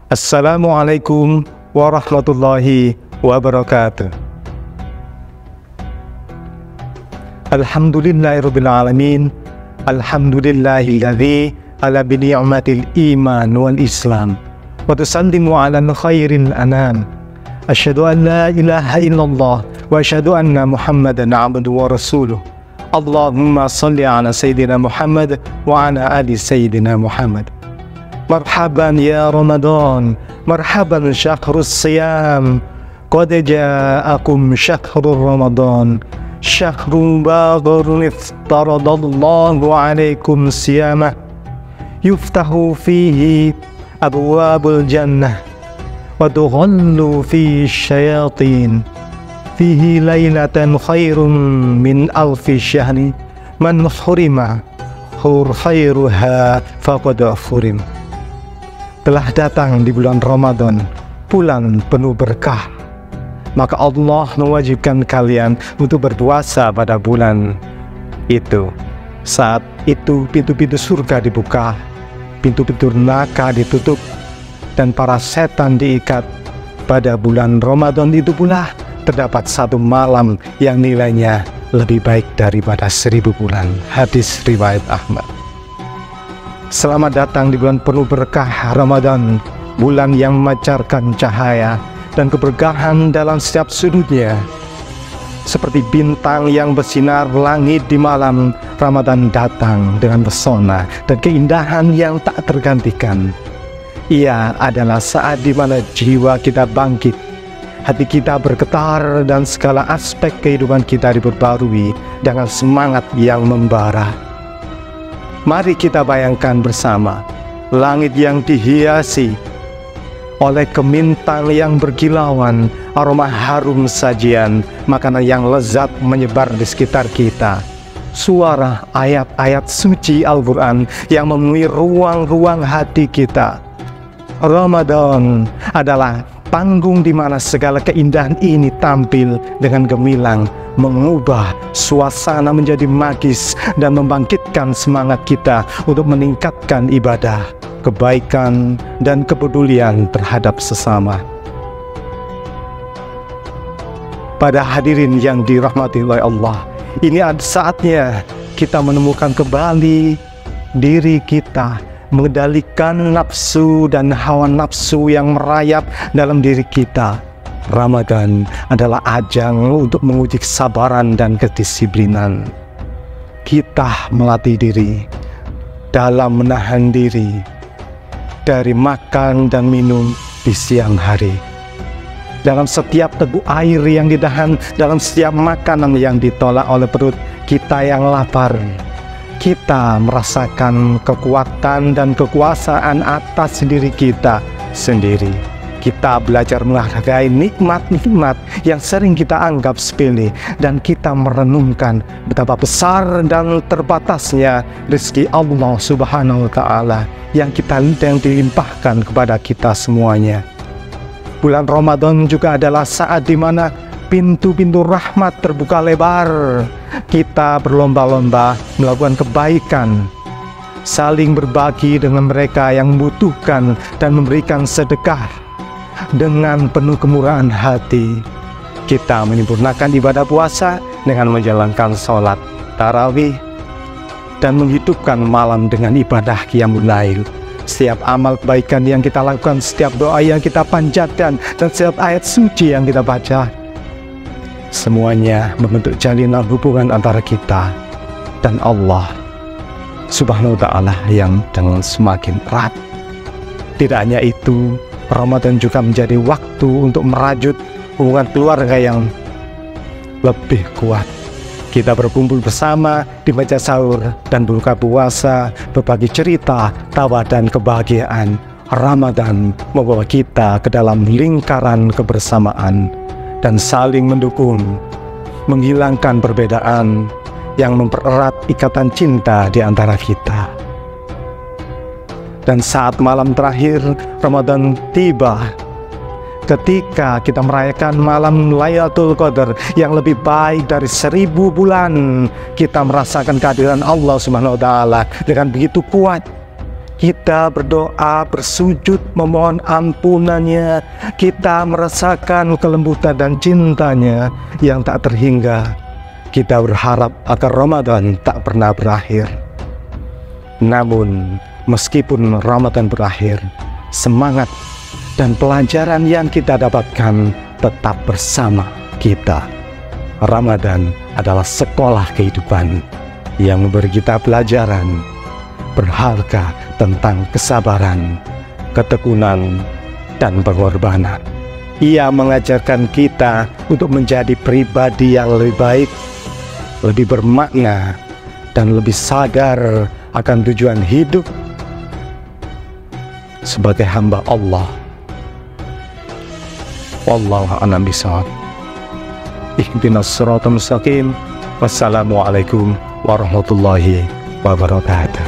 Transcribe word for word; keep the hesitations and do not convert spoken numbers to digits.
Assalamualaikum warahmatullahi wabarakatuh. Alhamdulillahirabbil alamin. Alhamdulillahilladzi ala bi ni'matil iman wal islam. Wa tusallimu ala khairil anam. Asyhadu an la ilaha illallah wa asyhadu anna Muhammadan 'abduhu wa rasuluh. Allahumma shalli ala sayyidina Muhammad wa ala ali sayyidina Muhammad. Marhaban ya Ramadan, marhaban syahrus siyam, qad ja'akum syahrul Ramadan, syahrul baghurun iftaradallahu alaikum siyamah, yuftahu fihi abwabul jannah, wa tughallu fihi syayatin, fihi laylatan khairum min alfi syahri, man hurima khur khairuha faqad furim. Telah datang di bulan Ramadan, bulan penuh berkah, maka Allah mewajibkan kalian untuk berpuasa pada bulan itu. Saat itu pintu-pintu surga dibuka, pintu-pintu neraka ditutup, dan para setan diikat. Pada bulan Ramadan itu pula terdapat satu malam yang nilainya lebih baik daripada seribu bulan. Hadis riwayat Ahmad. Selamat datang di bulan penuh berkah Ramadan, bulan yang memancarkan cahaya dan keberkahan dalam setiap sudutnya. Seperti bintang yang bersinar langit di malam, Ramadan datang dengan pesona dan keindahan yang tak tergantikan. Ia adalah saat di mana jiwa kita bangkit, hati kita bergetar, dan segala aspek kehidupan kita diperbarui dengan semangat yang membara. Mari kita bayangkan bersama langit yang dihiasi oleh kemintang yang berkilauan, aroma harum sajian, makanan yang lezat menyebar di sekitar kita, suara ayat-ayat suci Al-Quran yang memenuhi ruang-ruang hati kita. Ramadan adalah panggung di mana segala keindahan ini tampil dengan gemilang, mengubah suasana menjadi magis dan membangkitkan semangat kita untuk meningkatkan ibadah, kebaikan, dan kepedulian terhadap sesama. Pada hadirin yang dirahmati oleh Allah, ini ada saatnya kita menemukan kembali diri kita, mengendalikan nafsu dan hawa nafsu yang merayap dalam diri kita. Ramadan adalah ajang untuk menguji kesabaran dan kedisiplinan. Kita melatih diri dalam menahan diri dari makan dan minum di siang hari. Dalam setiap teguk air yang ditahan, dalam setiap makanan yang ditolak oleh perut kita yang lapar, kita merasakan kekuatan dan kekuasaan atas diri kita sendiri. Kita belajar menghargai nikmat-nikmat yang sering kita anggap sepele, dan kita merenungkan betapa besar dan terbatasnya rezeki Allah Subhanahu wa Ta'ala yang kita yang dilimpahkan kepada kita semuanya. Bulan Ramadan juga adalah saat di mana pintu-pintu rahmat terbuka lebar. Kita berlomba-lomba melakukan kebaikan, saling berbagi dengan mereka yang membutuhkan, dan memberikan sedekah dengan penuh kemurahan hati. Kita menyempurnakan ibadah puasa dengan menjalankan sholat tarawih dan menghidupkan malam dengan ibadah qiyamul lail. Setiap amal kebaikan yang kita lakukan, setiap doa yang kita panjatkan, dan setiap ayat suci yang kita baca, semuanya membentuk jalinan hubungan antara kita dan Allah Subhanahu wa Ta'ala yang dengan semakin erat. Tidak hanya itu, Ramadan juga menjadi waktu untuk merajut hubungan keluarga yang lebih kuat. Kita berkumpul bersama di meja sahur dan berbuka puasa, berbagi cerita, tawa, dan kebahagiaan. Ramadan membawa kita ke dalam lingkaran kebersamaan dan saling mendukung, menghilangkan perbedaan yang mempererat ikatan cinta di antara kita. Dan saat malam terakhir Ramadan tiba, ketika kita merayakan malam Lailatul Qadar yang lebih baik dari seribu bulan, kita merasakan kehadiran Allah Subhanahu wa Ta'ala dengan begitu kuat. kita berdoa, bersujud, memohon ampunannya, kita merasakan kelembutan dan cintanya yang tak terhingga. Kita berharap agar Ramadan tak pernah berakhir. Namun, meskipun Ramadan berakhir, semangat dan pelajaran yang kita dapatkan tetap bersama kita. Ramadan adalah sekolah kehidupan yang memberi kita pelajaran berharga tentang kesabaran, ketekunan, dan pengorbanan. Ia mengajarkan kita untuk menjadi pribadi yang lebih baik, lebih bermakna, dan lebih sadar akan tujuan hidup sebagai hamba Allah. Wallahu a'lam bishawab. Ihdinas siratal mustaqim. Wassalamualaikum warahmatullahi wabarakatuh.